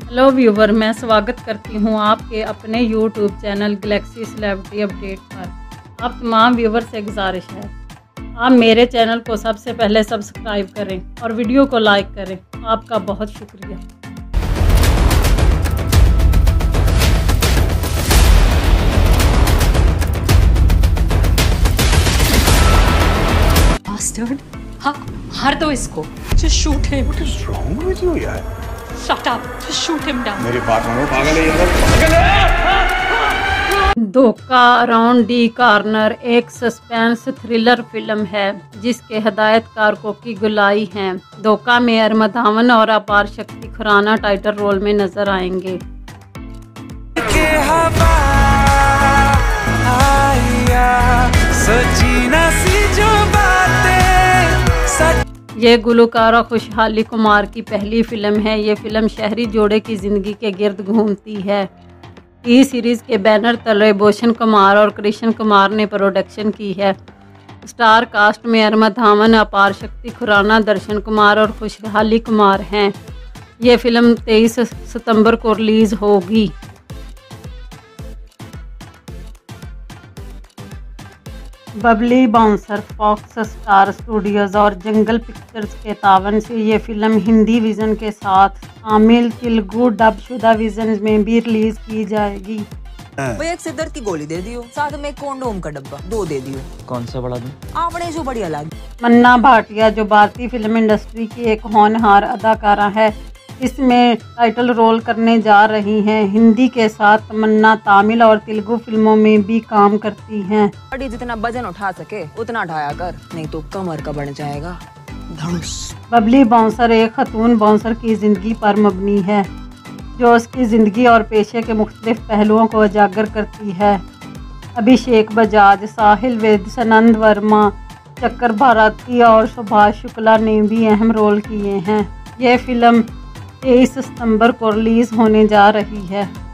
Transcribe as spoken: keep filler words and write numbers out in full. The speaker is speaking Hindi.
हेलो व्यूवर, मैं स्वागत करती हूं आपके अपने YouTube channel Galaxy Celebrity Update पर। आप तमाम व्यूवर से गुजारिश है आप मेरे चैनल को सबसे पहले सब्सक्राइब करें और वीडियो को लाइक करें। आपका बहुत शुक्रिया। Bastard! हाँ, मार दो इसको। Just shoot him. What is wrong with you, यार? Shut up. Just shoot him down. मेरी बात मानो, पागल है यार, पागल है। धोखा अराउंड दी कॉर्नर एक सस्पेंस थ्रिलर फिल्म है जिसके हदायतकार कोकी गुलाई हैं। धोखा में अरमा धावन और अपार शक्ति खुराना टाइटल रोल में नजर आएंगे। ये गुलकारा खुशहाली कुमार की पहली फिल्म है। ये फिल्म शहरी जोड़े की ज़िंदगी के गिर्द घूमती है। टी सीरीज़ के बैनर तले भूषण कुमार और कृष्ण कुमार ने प्रोडक्शन की है। स्टार कास्ट में अरमा धावन, अपार शक्ति खुराना, दर्शन कुमार और खुशहाली कुमार हैं। ये फिल्म तेईस सितंबर को रिलीज़ होगी। Babli Bouncer, Fox Star Studios और जंगल पिक्चर्स के तावन से ये फिल्म हिंदी विजन के साथ तमिल, तेलुगु डब शुदा विजन में भी रिलीज की जाएगी। भाई एक सिद्धार्थ की गोली दे दियो, साथ में एक कोंडोम का डब्बा दो दे दियो। कौन सा बड़ा दूं? आपने जो बढ़िया लगी। मन्ना भाटिया जो भारतीय फिल्म इंडस्ट्री की एक होनहार अदाकारा है, इसमें टाइटल रोल करने जा रही हैं। हिंदी के साथ तमन्ना तमिल और तेलुगु फिल्मों में भी काम करती हैं। बड़ी जितना वजन उठा सके उतना उठाया कर, नहीं तो कमर का बढ़ जाएगा धनुष। बबली बाउंसर एक खातून बाउंसर की जिंदगी पर मबनी है जो उसकी ज़िंदगी और पेशे के मुख्तलिफ पहलुओं को उजागर करती है। अभिषेक बजाज, साहिल वेद, सनंद वर्मा, चक्कर भारती और सुभाष शुक्ला ने भी अहम रोल किए हैं। यह फिल्म तेईस सितंबर को रिलीज़ होने जा रही है।